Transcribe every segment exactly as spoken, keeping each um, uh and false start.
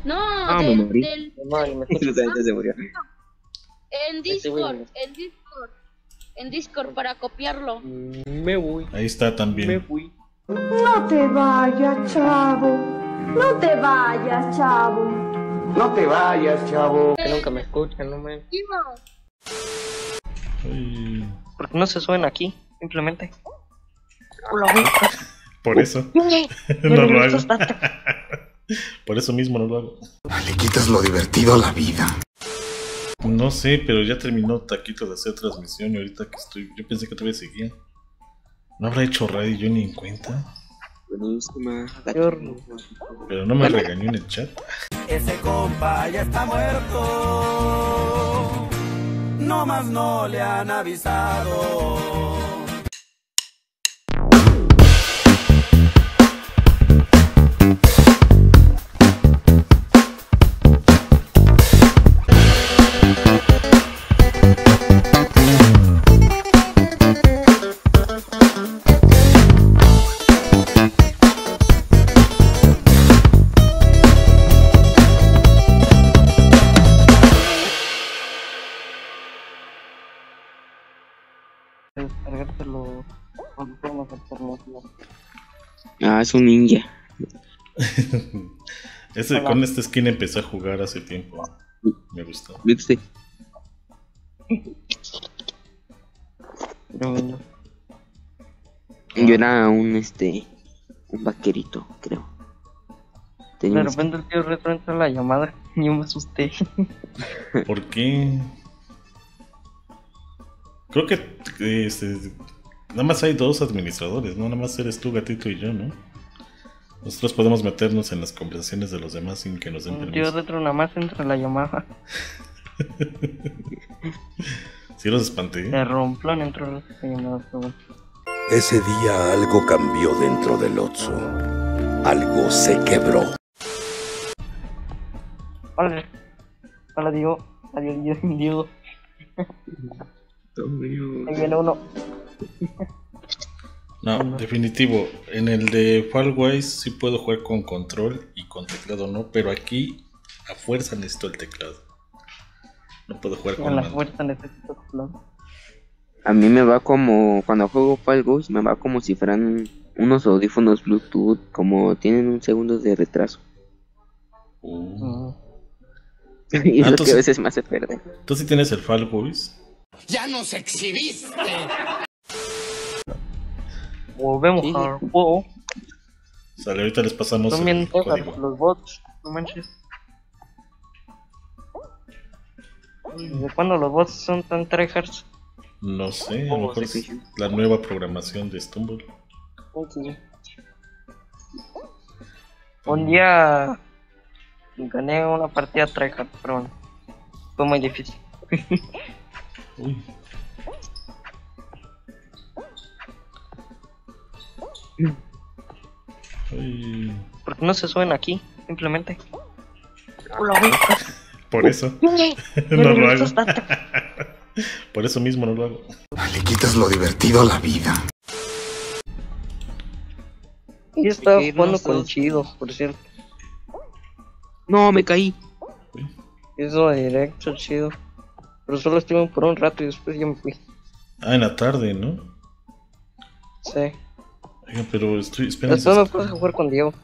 No, Ah, me del, morí. del, No, me escucho. Ya se murió. en Discord, en Discord, en Discord para copiarlo. Me voy. Ahí está también. Me fui. No te vayas, chavo. No te vayas, chavo. No te vayas, chavo. Que nunca me escuchan, no me. Ay, Porque no se suben aquí, simplemente. por eso. No lo hago. Por eso mismo no lo hago. Le quitas lo divertido a la vida. No sé, pero ya terminó Taquito de hacer transmisión y ahorita que estoy... Yo pensé que todavía seguía. ¿No habrá hecho radio yo ni en cuenta? Buenísima. Pero no me regañó en el chat. Ese compa ya está muerto. No más no le han avisado. Descargártelo. Ah, es un ninja. Ese, con esta skin empecé a jugar hace tiempo. Me gustó. ¿Viste? No, Yo era un este un vaquerito, creo. Tenía de un- repente el tío Retro entra en la llamada y yo me asusté. ¿Por qué? Creo que eh, este, nada más hay dos administradores, ¿no? Nada más eres tú, Gatito y yo, ¿no? Nosotros podemos meternos en las conversaciones de los demás sin que nos den El tío permiso. Retro nada más entra en la llamada. Sí los espanté. De romplón entró en la llamada, pero bueno. Ese día algo cambió dentro del Otso. Algo se quebró. Hola. Hola, Diego. Adiós, Diego. Diego. Ahí viene uno. No, definitivo. En el de Fall Guys sí puedo jugar con control y con teclado no, pero aquí a fuerza necesito el teclado. No puedo jugar con En la mando. fuerza necesito plan. A mí me va como, cuando juego Fall Guys, me va como si fueran unos audífonos Bluetooth, como tienen un segundo de retraso. Uh. Mm. Y es Ah, lo entonces- que a veces me hace perder. ¿Tú sí tienes el Fall Guys? ¡Ya nos exhibiste! Volvemos Sí. al juego. Sale, ahorita les pasamos Son bien el cosas código. los bots. No manches. ¿Desde cuándo los bots son tan tryhards? No sé, a lo mejor es sí. la nueva programación de Stumble. Un día gané una partida tryhard, pero bueno, fue muy difícil. Uy. Uy. Porque no se suben aquí, simplemente. Por eso. No lo hago. Por eso mismo no lo hago. Le quitas lo divertido a la vida. Y estaba Sí, jugando no, con no. Chido, por cierto. No, me caí. Hizo directo Chido. Pero solo estuve por un rato y después ya me fui. Ah, en la tarde, ¿no? Sí. Oiga, pero estoy. Espérense. Después me puse a jugar con Diego.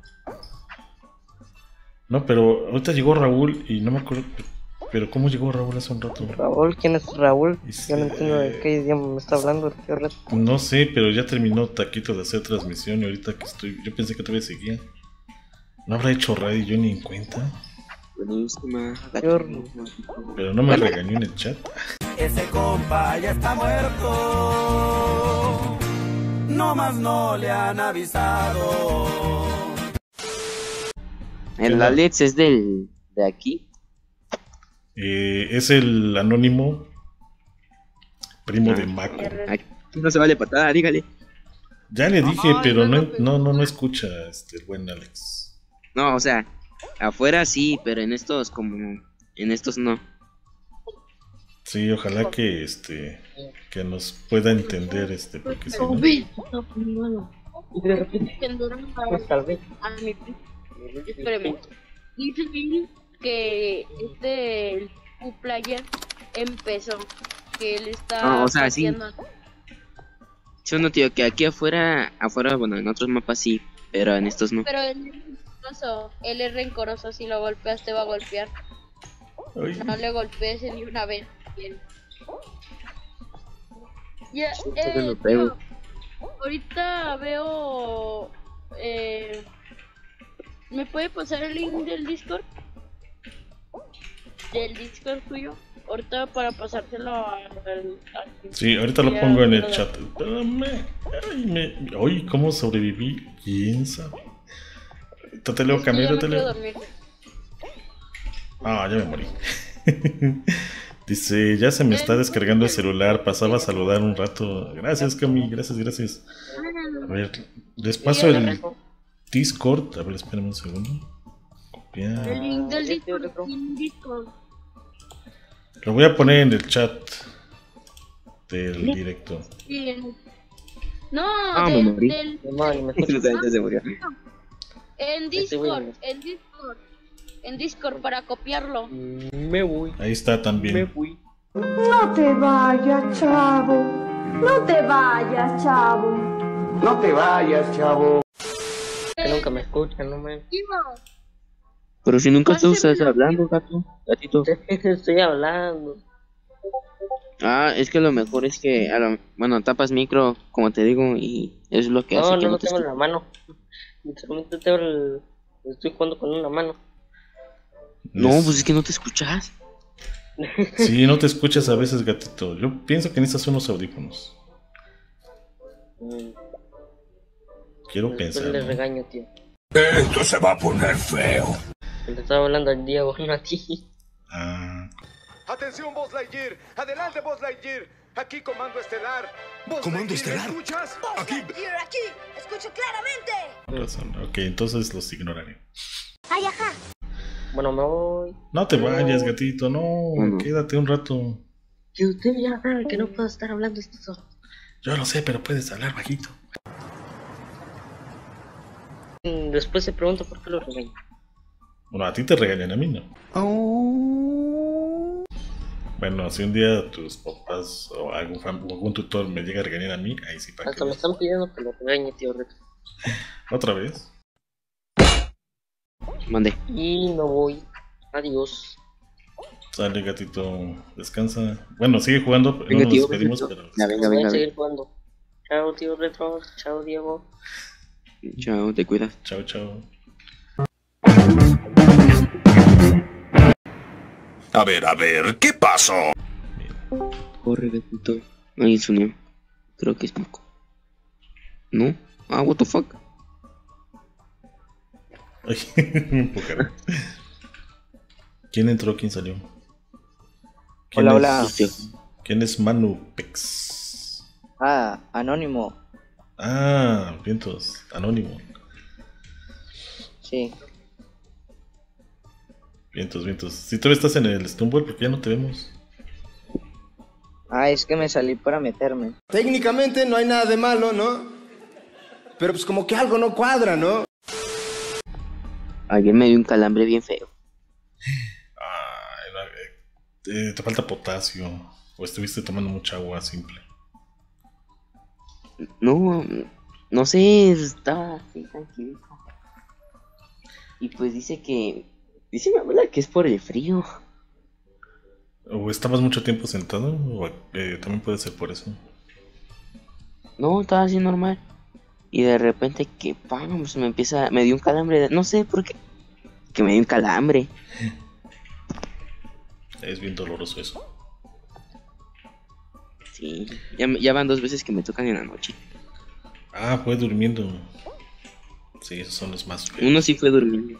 No, pero ahorita llegó Raúl y no me acuerdo. Pero ¿cómo llegó Raúl hace un rato? Raúl, ¿quién es Raúl? Este, Yo no entiendo de qué idioma me está hablando el tío Red. No sé, pero ya terminó Taquito de hacer transmisión y ahorita que estoy. Yo pensé que todavía seguía. ¿No habrá hecho radio yo ni en cuenta? Buenísima. Pero no me regañó en el chat. Ese compa ya está muerto. No más no le han avisado. El Alex es del de aquí. Eh, es el anónimo primo Ah. de Mako. Aquí no se vale patada, dígale. Ya le dije, Ay, pero no, no, no, no, no, no escucha este el buen Alex. No, o sea, afuera sí, pero en estos como en estos no. Sí, ojalá que este que nos pueda entender este porque si no. Y de repente Penduraron me salvé. a mi. Espérame. dice que este el Q-Player empezó, que él está Ah, o sea, sí. haciendo. Yo no, tío, que aquí afuera, afuera, bueno, en otros mapas sí, pero en estos no. Pero él es rencoroso, él es rencoroso, si lo golpeas te va a golpear. Ay, No le golpees ni una vez. Bien. Ya, Sí, eh, te lo pego. tío, ahorita veo... Eh, ¿me puede pasar el link del Discord? Del Discord tuyo. Ahorita para pasárselo al... al- al- sí, ahorita lo ya, pongo en el perdón. chat. Espérame. Ay, me... Ay, ¿cómo sobreviví? ¿Quién sabe? Ahorita te leo, Es que ya Camilo, me te quiero leo. dormir. Ah, ya me morí. Dice, ya se me está descargando el celular, pasaba a saludar un rato. Gracias, Cami, gracias, gracias. A ver, les paso el Discord. A ver, espérame un segundo. El Copiar. link del Ya estoy Discord. retro. en Discord. Lo voy a poner en el chat del directo. Sí, en- No, Ah, me del, morí. del- Mi madre, me escucha. Se murió. en Este güey Discord, no. en Discord, en Discord para copiarlo. Me voy, Ahí está me también. voy. No te vayas, chavo. No te vayas, chavo. No te vayas, chavo. Que nunca me escuchan, no me... Pero si nunca tú estás Pásenmelo. hablando, gato, gatito. Estoy hablando. Ah, es que lo mejor es que, a lo- bueno, tapas micro, como te digo, y es lo que hace No, que no no lo te tengo en escuches. la mano. Literalmente tengo el... Estoy jugando con una mano. No, Les- pues es que no te escuchas. Sí, no te escuchas a veces, gatito. Yo pienso que necesitas unos audífonos. Mm, Quiero Después pensar. le ¿no? regaño, tío. Esto se va a poner feo. Le estaba hablando al Diego, no a ti. Ah, Atención, Buzz Lightyear. Adelante, Buzz Lightyear. Aquí Comando Estelar. Buzz ¿Comando Lightyear, Estelar? ¿me escuchas? Aquí. aquí, escucho claramente. con razón. Ok, entonces los ignoraré. Ay, ajá. Bueno, me voy. No te vayas, gatito, no. Bueno. Quédate un rato. Que usted ya sabe que no puedo estar hablando estas horas. Yo lo sé, pero puedes hablar bajito. Mm, Después se pregunta por qué lo regaño. Bueno, a ti te regañan, a mí no. Bueno, si un día tus papás o algún, fam- o algún tutor me llega a regañar a mí, ahí sí para Hasta que me veas. están pidiendo que lo regañe, tío Reto. ¿Otra vez? Mande. Y no voy. Adiós. Sale, gatito, descansa. Bueno, sigue jugando, no Venga, nos tío, despedimos, gatito. pero... Ya, venga, Voy venga, a seguir venga. jugando. Chao, tío Retro. Chao, Diego. Chao, te cuidas. Chao, chao. A ver, a ver, ¿qué pasó? Corre, gatito. Ahí sonió. Creo que es Paco. ¿No? Ah, what the fuck. Ay, me empujaron. ¿Quién entró? ¿Quién salió? ¿Quién Hola, es- hola. ¿Quién es Manupex? Ah, Anónimo. Ah, vientos, anónimo. Sí. Vientos, vientos. Si todavía estás en el Stumble, porque ya no te vemos. Ah, es que me salí para meterme. Técnicamente no hay nada de malo, ¿no? Pero pues como que algo no cuadra, ¿no? Ayer me dio un calambre bien feo. Ay, no, eh, te falta potasio. O estuviste tomando mucha agua simple. No, no sé, estaba así tranquilo. Y pues dice que... Dice mi abuela que es por el frío. ¿O estabas mucho tiempo sentado? O eh, también puede ser por eso. No, estaba así normal. Y de repente que, vamos, me empieza... Me dio un calambre, no sé por qué. Que me dio un calambre. Es bien doloroso eso. Sí, ya, ya van dos veces que me tocan en la noche. Ah, fue durmiendo. Sí, esos son los más feos. Uno sí fue durmiendo.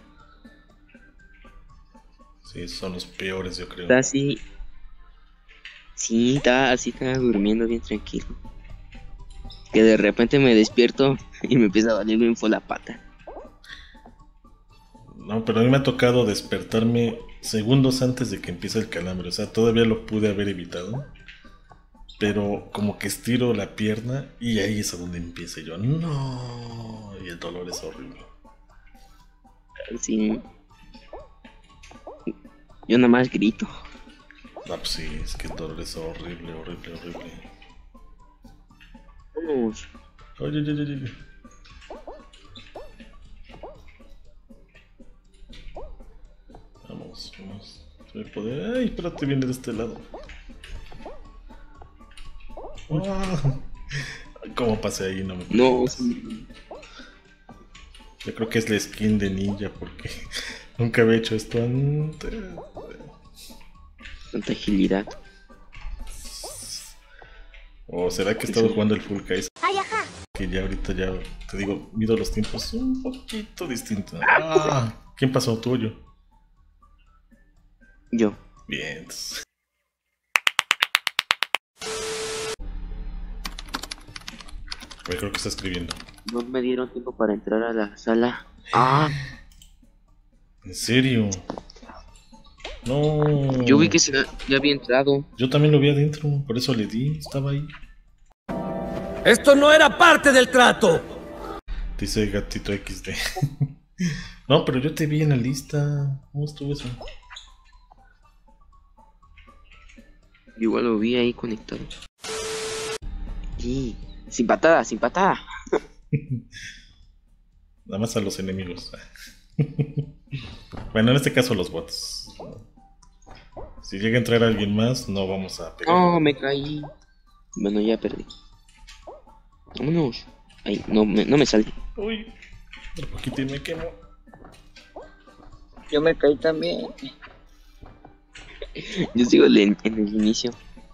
Sí, esos son los peores, yo creo. Está así... Sí, estaba así, estaba durmiendo bien tranquilo. Que de repente me despierto y me empieza a valer bien fue la pata. No, pero a mí me ha tocado despertarme segundos antes de que empiece el calambre. O sea, todavía lo pude haber evitado. Pero como que estiro la pierna y ahí es a donde empieza yo. No. Y el dolor es horrible. Sí. Yo nada más grito. Ah, pues sí, es que el dolor es horrible, horrible, horrible. Vamos. Oye, oye, oye, oye. Vamos, vamos. Se ve poder. Ay, espérate, viene de este lado. Ah, ¿cómo pasé ahí? No me No, sí. Yo creo que es la skin de ninja porque nunca había hecho esto antes. Tanta agilidad. ¿O será que he estado jugando el Full Kaiser? Ay, ajá. Que ya ahorita ya, te digo, mido los tiempos un poquito distintos. Ah, ¿quién pasó? ¿Tú o yo? Yo. Bien. Pues creo que está escribiendo. No me dieron tiempo para entrar a la sala. Ah, ¿En serio? No. yo vi que se, ya había entrado. Yo también lo vi adentro, por eso le di, estaba ahí. ¡Esto no era parte del trato! Dice Gatito equis de. No, pero yo te vi en la lista. ¿Cómo estuvo eso? Igual lo vi ahí conectado. Sí, sin patada, sin patada. Nada más a los enemigos. Bueno, en este caso los bots. Si llega a entrar alguien más, no vamos a pegar. No, me caí. Bueno, ya perdí. Vámonos. Ay, no, me, no me sale. Uy, un poquito y me quemo. Yo me caí también. Yo sigo en, en el inicio.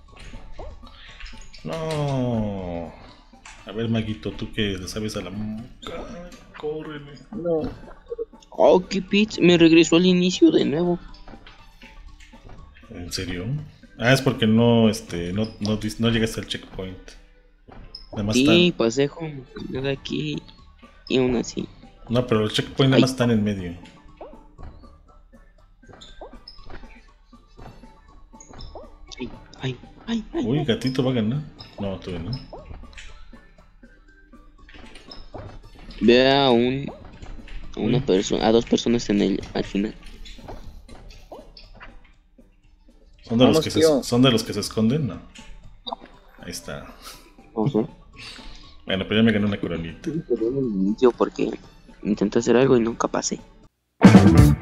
No. A ver, Maguito, tú que le sabes a la música. Córrele. No. Oh, qué pitch. Me regresó al inicio de nuevo. ¿En serio? Ah, es porque no, este, no, no, dis- no llegaste al checkpoint. Nada más Sí, están. pasé como de aquí y aún así. No, pero el checkpoint nada Ay. más están en medio. Ay, ay, ay, ay. Uy, Gatito va a ganar. No, todavía no. Ve a un a una persona, a dos personas en el al final. ¿Son de, los Vamos, que se, tío. ¿Son de los que se esconden? No. Ahí está. Vamos a ver. Bueno, pero ya me gané una coronita. Quedé en el inicio porque intenté hacer algo y nunca pasé.